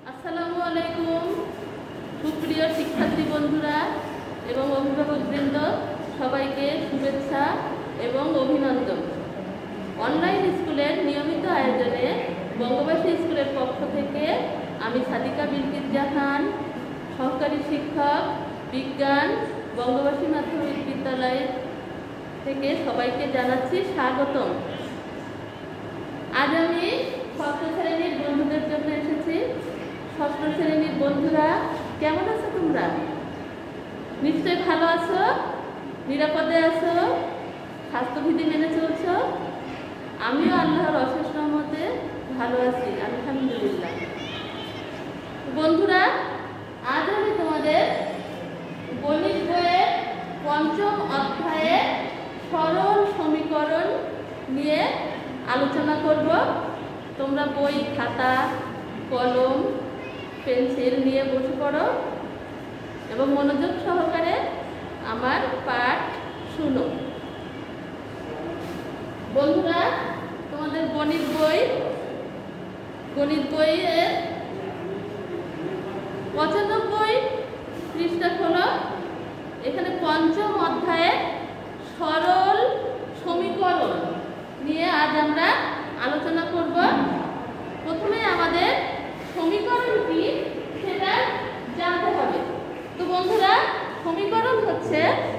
আসসালামু আলাইকুম সুপ্রিয় শিক্ষার্থী বন্ধুরা এবং অভিভাবকবৃন্দ, সবাইকে শুভেচ্ছা এবং অভিনন্দন। অনলাইন স্কুলের নিয়মিত আয়োজনে বঙ্গবাসী স্কুলের পক্ষ থেকে আমি সাদিকা বিলকিস জাহান, সহকারী শিক্ষক বিজ্ঞান, বঙ্গবাসী মাধ্যমিক বিদ্যালয় থেকে সবাইকে জানাচ্ছি স্বাগতম। আজ আমি ষষ্ঠ শ্রেণীর বন্ধুদের জন্য এসেছি। ষষ্ঠ শ্রেণীর বন্ধুরা কেমন আছো তোমরা? নিশ্চয়ই ভালো আছো, নিরাপদে আছো, স্বাস্থ্যবিধি মেনে চলছো। আমিও আল্লাহর অশেষ রহমতে ভালো আছি, আলহামদুলিল্লাহ। বন্ধুরা, আজ আমি তোমাদের গণিত বইয়ের পঞ্চম অধ্যায়ে সরল সমীকরণ নিয়ে আলোচনা করব। তোমরা বই, খাতা, কলম, পেন্সিল নিয়ে বসে পড়ো এবং মনোযোগ সহকারে আমার পাঠ শুনো। বন্ধুরা, তোমাদের গণিত বইয়ের 95 পৃষ্ঠা খোলো। এখানে পঞ্চম অধ্যায়ে সরল সমীকরণ নিয়ে আজ আমরা আলোচনা করব। প্রথমে আমাদের সমীকরণ কি সেটা জানতে হবে। তো বন্ধুরা, সমীকরণ হচ্ছে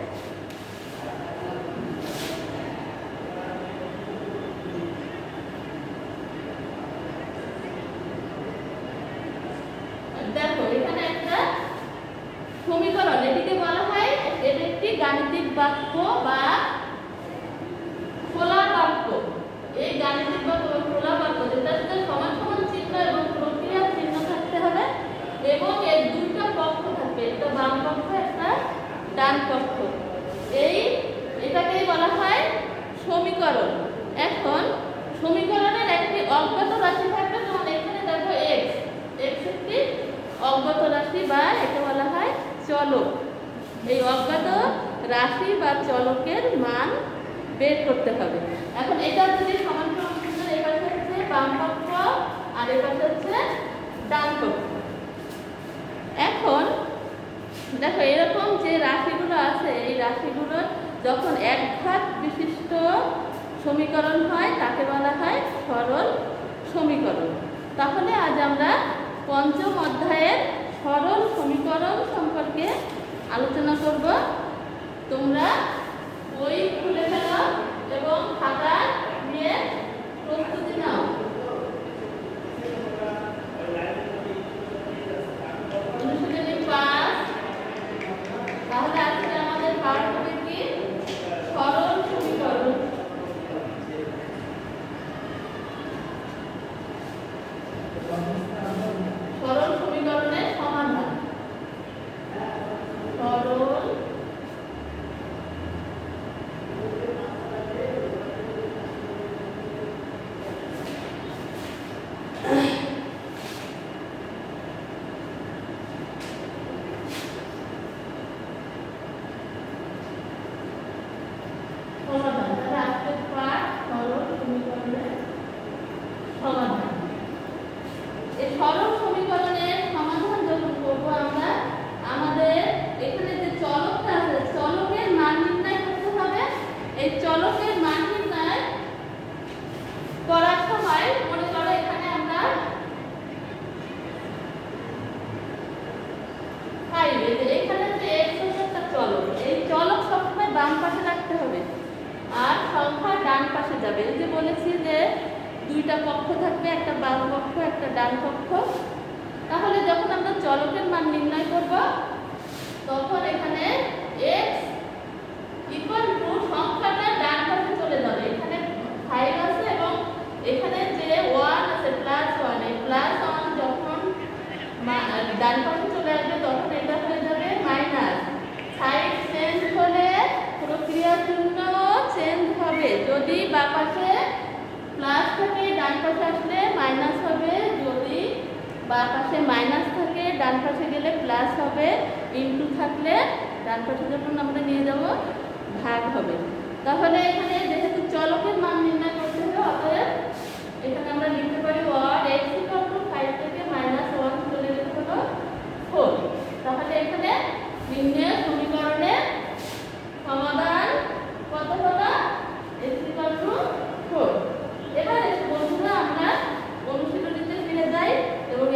দেখো এখানে একটা সমীকরণ, এটিকে বলা হয়, এটি একটি গাণিতিক বাক্য বা খোলা বাক্য। এই গাণিতিক বাক্য বা খোলা বাক্য যেটাতে সমান সমান চিহ্ন এবং প্রক্রিয়ার চিহ্ন থাকতে হবে এবং এর দুইটা পক্ষ থাকবে, একটা বাম পক্ষ, একটা ডান পক্ষ। এটাকেই বলা হয় সমীকরণ। এখন সমীকরণের একটি অজ্ঞাত রাশি থাকবে, যেমন এখানে দেখো x একটি অজ্ঞাত রাশি বা একে বলা হয় চলক। এই অজ্ঞাত রাশি বা চলকের মান বের করতে হবে। এখন এটা যদি সমান সমান চিহ্ন, এই পাশে হচ্ছে বাম পক্ষ আর এই পাশে হচ্ছে ডান পক্ষ। এখন দেখো এরকম যে রাশিগুলো আছে, এই রাশিগুলোর যখন একঘাত বিশিষ্ট সমীকরণ হয় তাকে বলা হয় সরল সমীকরণ। তাহলে আজ আমরা পঞ্চম অধ্যায়ের সরল সমীকরণ সম্পর্কে আলোচনা করব। তোমরা বই খুলে ফেলো এবং খাতা নিয়ে প্রস্তুতি নাও। তাহলে আজকে আমাদের পাঠ হবে কি? সরল সমীকরণ। সরল সমীকরণের সমাধান। সরল সমাধান। তাহলে আজকের পাঠ সরল সমীকরণের সমাধান। এই সরল সমীকরণের সমাধান যখন করব আমরা, আমাদের এখানে যে চলকটা আছে, চলকের মান নির্ণয় করতে হবে। এই চলকের মান নির্ণয় করার সময় মনে করো এখানে আমরা 5, এখানে যে x হচ্ছে একটা চলক, এই চলক সবসময় বাম পাশে রাখতে হবে আর সংখ্যা ডান পাশে যাবে। এই যে বলেছি যে দুইটা পক্ষ থাকবে, একটা বাম পক্ষ, একটা ডান পক্ষ। তাহলে যখন আমরা চলকের মান নির্ণয় করব তখন এখানে x ইকুয়াল টু সংখ্যাটা ডান পাশে চলে যাবে। এখানে 5 আছে এবং এখানে যে 1 আছে +1, এই +1 যখন ডান পাশে চলে আসবে তখন এটা হয়ে যাবে মাইনাস। সাইড চেঞ্জ হলে প্রক্রিয়ার জন্য চেঞ্জ হবে। যদি বাম পাশে প্লাস থাকে ডান পাশে আসলে মাইনাস হবে, যদি বাম পাশে মাইনাস থাকে ডান পাশে গেলে প্লাস হবে, ইনটু থাকলে ডান পাশে যখন আমরা নিয়ে যাব ভাগ হবে। তাহলে এখানে যেহেতু চলকের মান নির্ণয় করতে হবে, অতএব এখানে আমরা লিখতে পারি 1 x = 5 থেকে -1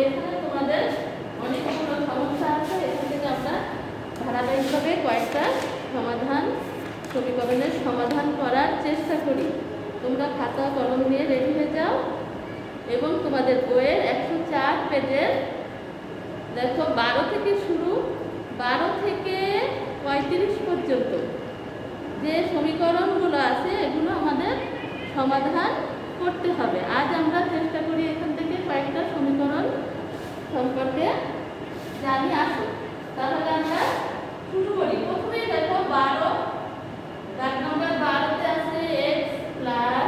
এখানে তোমাদের অনেকগুলো সমস্যা আছে, এখান থেকে আমরা ধারাবাহিকভাবে কয়েকটা সমীকরণের সমাধান করার চেষ্টা করি। তোমরা খাতা কলম নিয়ে রেডি হয়ে যাও এবং তোমাদের বইয়ের 104 পেজের দেখো 12 থেকে শুরু, 12 থেকে 35 পর্যন্ত যে সমীকরণগুলো আছে এগুলো আমাদের সমাধান করতে হবে। আজ আমরা চেষ্টা করি এখান থেকে কয়েকটা সমীকরণ সম্পর্কে জানি আসো। তাহলে আমরা শুরু করি। প্রথমেই দেখো 12, দাগ নম্বর 12তে আছে x প্লাস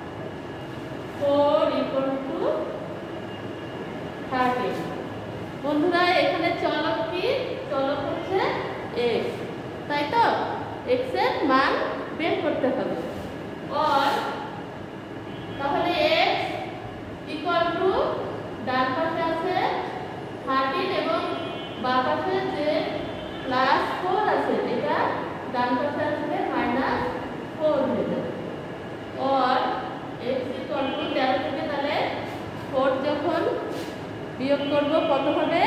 4 ইকুয়াল টু 30। বন্ধুরা এখানে চলক কি? চলক হচ্ছে x, তাই তো? x এর মান বের করতে হবে। আর তাহলে x ইকুয়াল টু ডান পাশে আছে 13 এবং বাম পাশে যে প্লাস 4 আছে এটা ডান পাশে আসলে -4 হয়ে যাবে। আর x ইকুয়াল টু 13 থেকে তাহলে 4 যখন বিয়োগ করব কত হবে?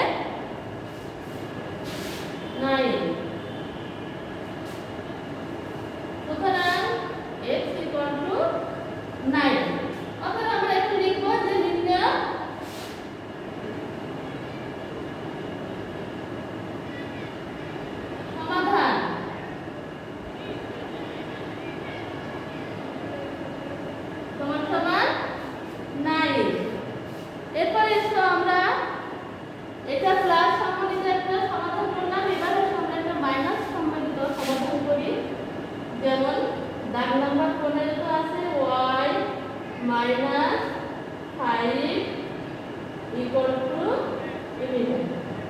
9। সুতরাং x ইকুয়াল টু 9। অতএব আমরা একটু লিখব যে নির্ণয় সমাধান। সমান 9। এরপরে আমরা এটা প্লাস সম্বন্ধিত একটা সমাধান করলাম, এবারে আমরা একটা মাইনাস সম্বন্ধিত সমাধান করি। যেমন দাগ নাম্বার 15 আছে y মাইনাস 5 ইকুয়াল টু 11।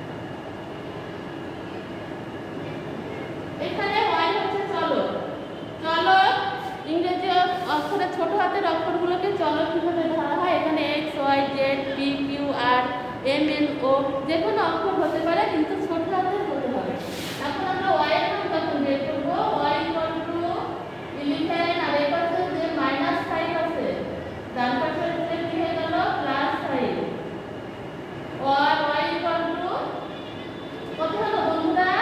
এখানে y হচ্ছে চলক। চলক ইংরেজি অক্ষরে ছোট হাতের অক্ষরগুলোকে চলক কিভাবে ধরা হয়? এখানে x y z p q r m n o যে কোনো অক্ষর হতে পারে, কিন্তু ছোট হাতের হতে হবে। এখন আমরা y এর মান কত বের করব? y ইকুয়াল টু 11 আর এই পাশে যে -5 আছে ডান পাশে যে কি হয়ে গেল +5। আর y ইকুয়াল টু কত হলো বন্ধুরা?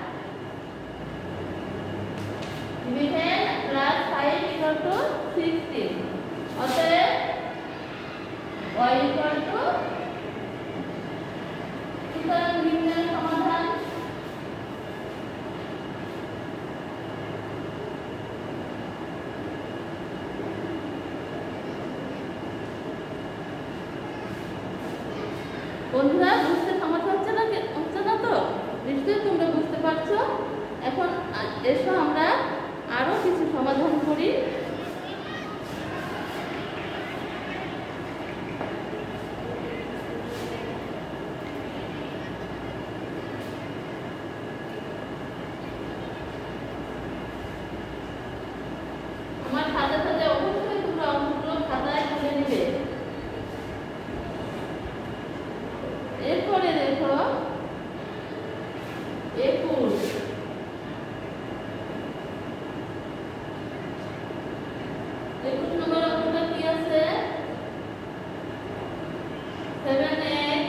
11 + 5 ইকুয়াল টু 16। অতএব y ইকুয়াল টু নির্ণয় সমাধান বন্ধুরা বুঝতে সমস্যা হচ্ছে না তো? নিশ্চয়ই তোমরা বুঝতে পারছো। এখন এসো আমরা আরো কিছু সমাধান করি। আমার সাথে সাথে অবশ্যই তোমরা অঙ্কগুলো খাতায় তুলে নিবে। এরপরে দেখো 21 নম্বর অঙ্কটা কি আছে? 7x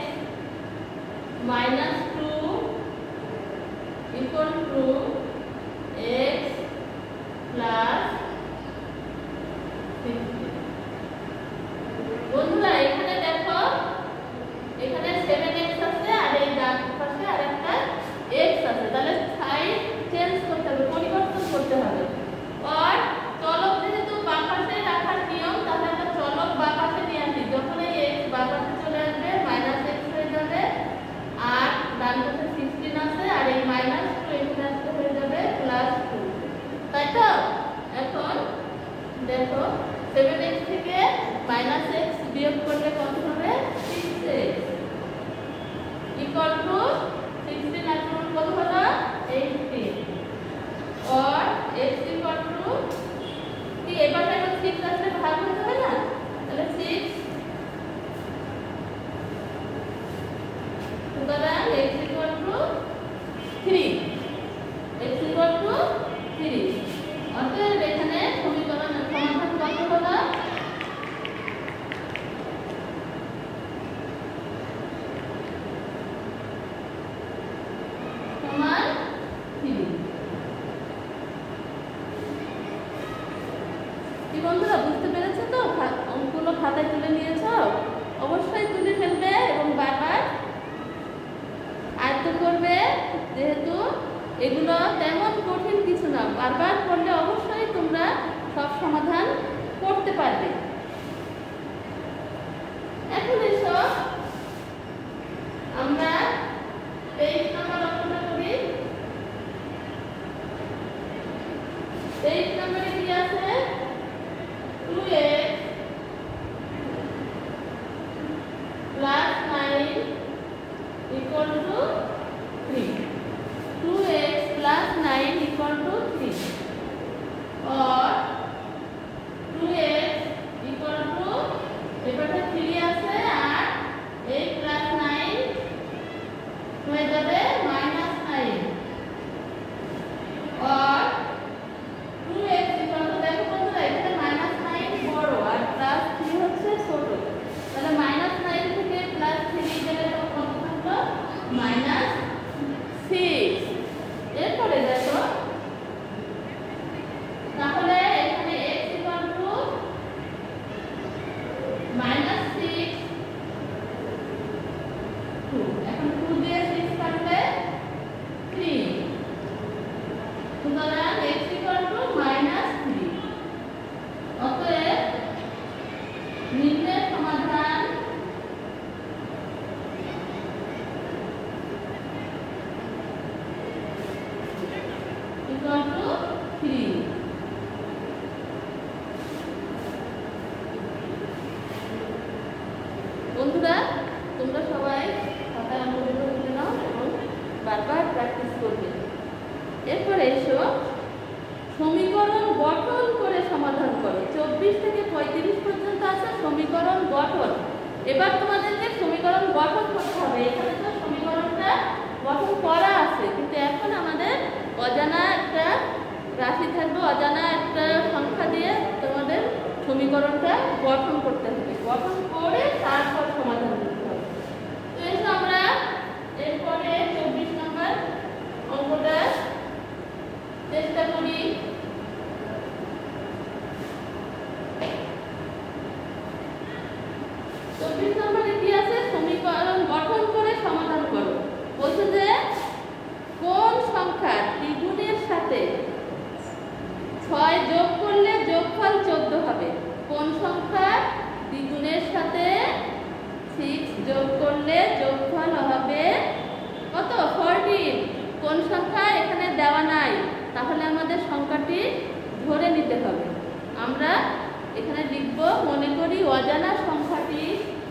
- 2 equal to x plus 60। বন্ধুরা এখানে দেখো, এখানে 7x আছে আর এই ডান পাশে আরেকটা x আছে, তাহলে সাইন চেঞ্জ করতে হবে, পরিবর্তন করতে হবে। আর চলক যেহেতু বাম পাশে রাখার নিয়ম, তাহলে আমরা চলক বাম পাশে নিয়ে আসি। যখন এই x বাম পাশে চলে আসবে -x হয়ে যাবে, আর ডান পাশে 16 আছে আর এই -2 এখানে আসতে হয়ে যাবে +2, তাই তো? এখন দেখো 7x থেকে -x বিয়োগ করলে কত হবে? 6x ইকুয়াল টু 16 আর কত হলো? 18। और x ইকুয়াল টু কি এবারে 6 আসলে ভাগ হতে হবে না? তাহলে 6 সুতরাং x equal to 3। x equal to 3। অতএব এখানে সমীকরণের সমাধান কত হলো? 2 এখন 2 দিয়ে 6 কাটলে 3 সুতরাং x -3 অতএব নিম্নের সমাধান = 3 বন্ধুরা তোমরা সবাই খাতায় অঙ্কগুলো তুলে নাও এবং বারবার প্র্যাকটিস করবে। এরপরে এসো সমীকরণ গঠন করে সমাধান করো। 24 থেকে 35 পর্যন্ত আছে সমীকরণ গঠন। এবার তোমাদেরকে সমীকরণ গঠন করতে হবে। এখানে তো সমীকরণটা গঠন করা আছে, কিন্তু এখন আমাদের অজানা একটা রাশি থাকবে, অজানা একটা সংখ্যা দিয়ে তোমাদের সমীকরণটা গঠন করতে হবে। গঠন করে তারপর সমাধান করতে হবে। তো এসে আমরা এরপরে 24 নম্বর অঙ্কটা চেষ্টা করি। 24 নম্বরে কি আছে? সমীকরণ গঠন করে সমাধান করো। বলছে যে কোন সংখ্যা দ্বিগুণের সাথে 6 যোগ করলে যোগফল 14 হবে? কোন সংখ্যা দ্বিগুণের সাথে 6 যোগ করলে যোগফল হবে কত? 14। কোন সংখ্যা এখানে দেওয়া নাই, তাহলে আমাদের সংখ্যাটি ধরে নিতে হবে। আমরা এখানে লিখব, মনে করি অজানা সংখ্যাটি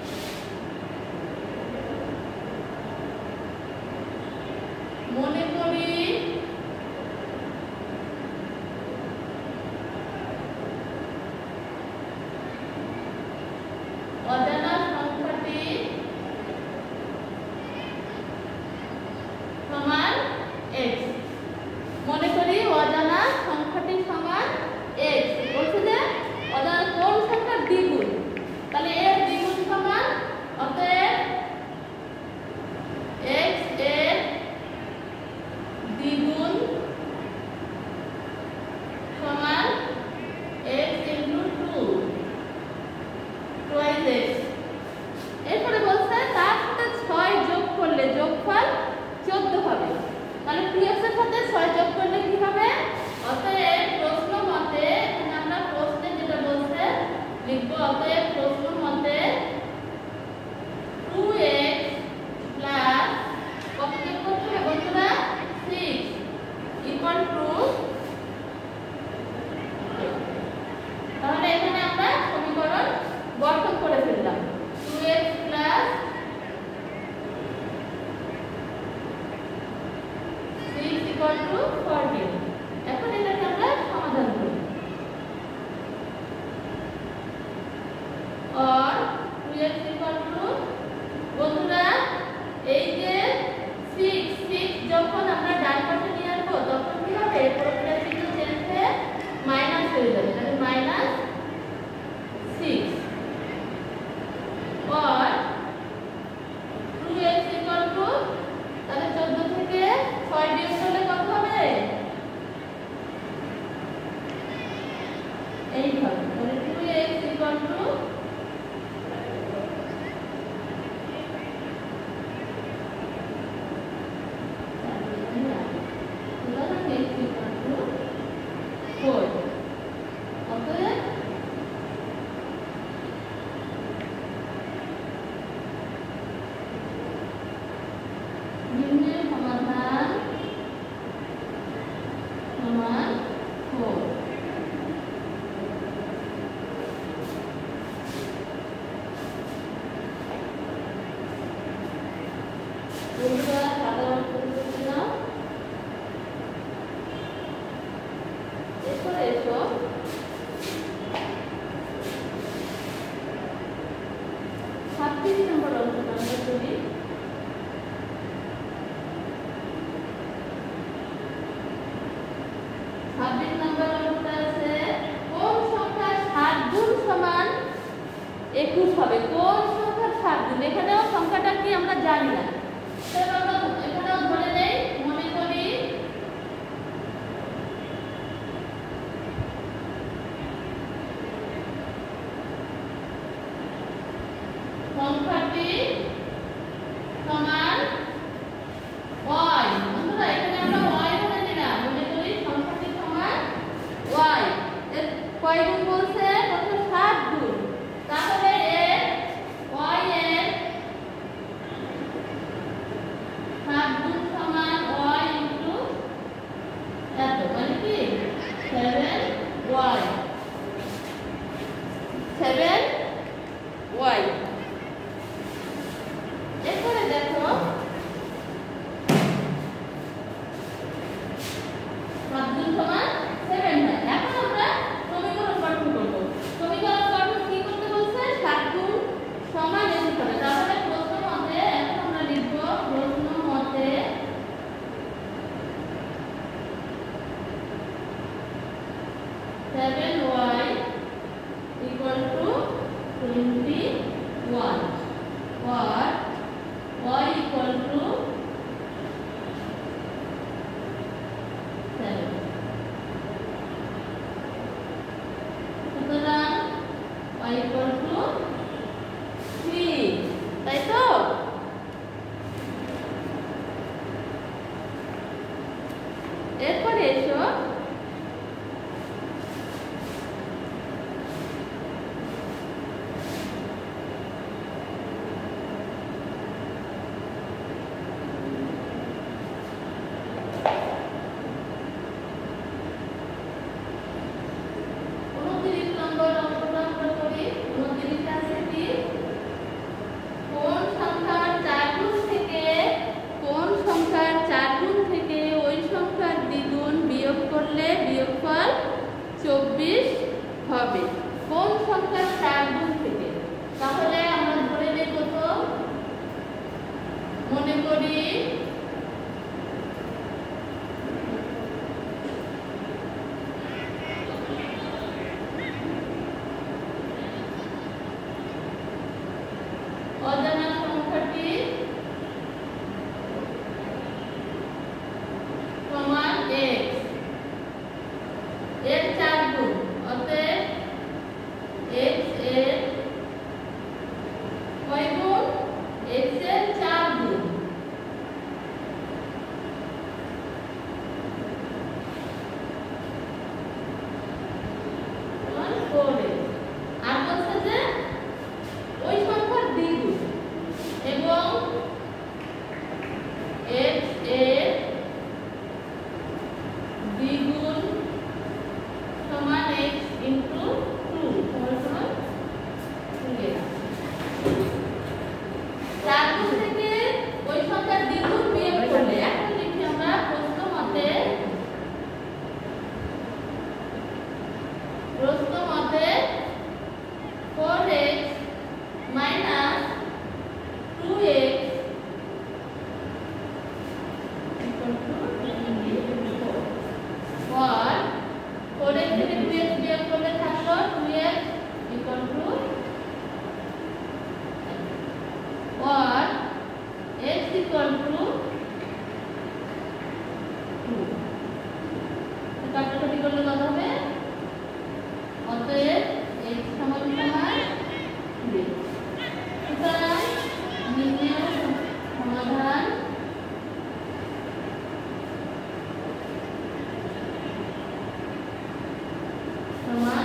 সমান x। মনে করি অজানা সংখ্যাটি সমান x। বলছে যে অজানা কোন সংখ্যার দ্বিগুণ, তাহলে এর দ্বিগুণ সমান, অতএব x এর দ্বিগুণ সমান x * 2 twice x। এরপরে বলছে তার সাথে 6 যোগ করলে যোগফল 14 হবে। তাহলে 2x এর সাথে 6 যোগ করলে কি হবে? অতএব প্রশ্ন মতে, এখানে আমরা প্রশ্নে যেটা বলছে লিখব, অতএব প্রশ্ন মতে 2x প্লাস কত যোগ করতে হবে বন্ধুরা? 6 = তাহলে এখানে আমরা সমীকরণ গঠন করে ফেললাম। 2x plus 6 = 14। এখন এটাকে আমরা সমাধান করি। আর 2x বন্ধুরা এই যে 6 যখন আমরা ডান পাশে নিয়ে আসবো তখন কি হবে? প্রক্রিয়া চিহ্ন চেঞ্জ হয়ে মাইনাস হয়ে যাবে, তাহলে -6 আর 2x তাহলে 14 থেকে 6 বিয়োগ করলে কত হবে? 8 হবে। তাহলে 2x নিম্নের সমাধান সমান 4। বন্ধুরা সাধারণ পদ্ধতি নাও। এরপরে এসো 26 নম্বর অঙ্কটা আমরা করি। 26 নম্বর অঙ্কটা আছে কোন সংখ্যার 7 গুণ সমান 21 হবে? কোন সংখ্যার 7 গুণ? এখানেও সংখ্যাটা কি আমরা জানি না, তাহলে আমরা এখানেও ধরে নেই। মনে করি সংখ্যাটি সমান 7 গুণ সমান y ইনটু এত, মানে কি 7y 7y। এরপরে দেখো 7 গুণ সমান 7 হয়। এখন আমরা সমীকরণ গঠন করব। সমীকরণ গঠন কি করতে বলছে? 7 গুণ সমান এসে হবে। তাহলে প্রশ্ন মতে এখন আমরা লিখব প্রশ্ন মতে 7y equal to 21 or y equal to 7। সুতরাং y equal to 3, তাই তো? এরপরে এসো বিয়োগফল 24 হবে। কোন সংখ্যার 4 গুণ থেকে? তাহলে আমরা ধরে নেব তো, মনে করি অজানা সংখ্যাটি সমান x, এর 4 গুণ, অতএব x এর কয় গুণ? x এর 4 গুণ। সমান 4x। আর বলছে যে ওই সংখ্যার দ্বিগুণ এবং x এর দ্বিগুণ সমান x ইনটু 2 সমান 2x। 4 গুণ থেকে ওই সংখ্যার দ্বিগুণ বিয়োগ করলে, এখন লিখি আমরা প্রশ্ন মতে 4x minus 2x equal to 24, or 4x থেকে 2x বিয়োগ করলে থাকলো 2x equal to, or x equal to 2। কাটাকাটি করলে কত হবে? অতএব x সমান 2। সুতরাং নির্ণয় সমাধান সমান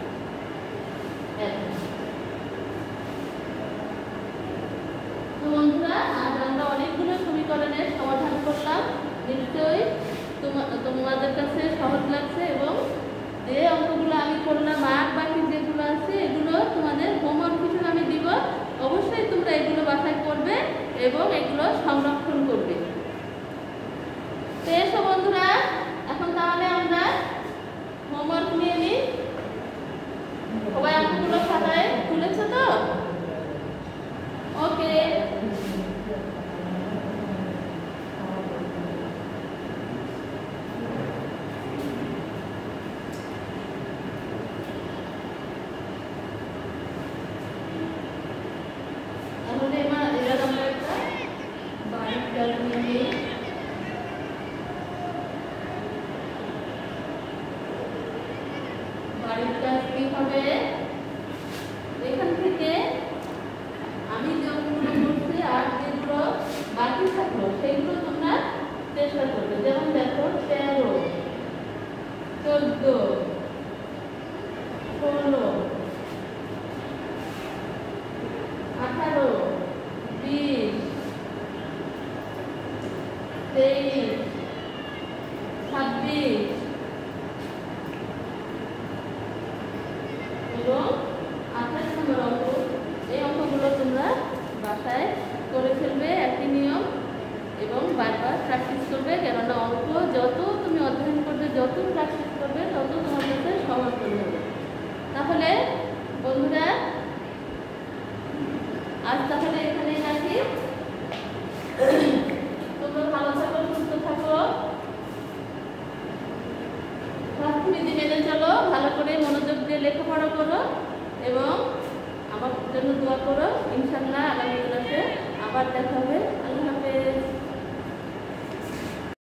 এত। তো বন্ধুরা, আজ আমরা অনেকগুলো সমীকরণের সমাধান করলাম। নিশ্চয়ই তোমাদের কাছে সহজ লাগছে এবং যে অঙ্কগুলো আমি করলাম আর বাকি যেগুলো আছে এগুলো তোমাদের হোমওয়ার্ক হিসেবে আমি দিব। অবশ্যই তোমরা এগুলো বাছাই করবে এবং এগুলো সংরক্ষণ করবে। তো এসো বন্ধুরা, এখন তাহলে আমরা হোমওয়ার্ক নিয়ে নিই। সবাই অঙ্কগুলো খাতায় তুলেছো তো? ওকে। বাড়ির কাজ কি হবে? এখান থেকে আমি যেগুলো করছি আর যেগুলো বাকি থাকলো সেগুলো তোমরা চেষ্টা করবে। যেমন দেখো 13, 14, 16, 18, 20, 23, 26 এবং 28 নম্বর অঙ্ক। এই অঙ্কগুলো তোমরা বাসায় করে ফেলবে, একই নিয়ম, এবং বারবার প্র্যাকটিস করবে। কেননা অঙ্ক যত তুমি অধ্যয়ন করবে, যত প্র্যাকটিস করবে, তত তোমার কাছে সহজ হয়ে যাবে। তাহলে বন্ধুরা আজ তাহলে এখানেই রাখি। তোমরা ভালো থাকো, সুস্থ থাকো, স্বাস্থ্যবিধি মেনে চলো, ভালো করে মনোযোগ দিয়ে লেখাপড়া করো এবং আমার জন্য দোয়া করো। ইনশাআল্লাহ আগামী ক্লাসে আবার দেখা হবে।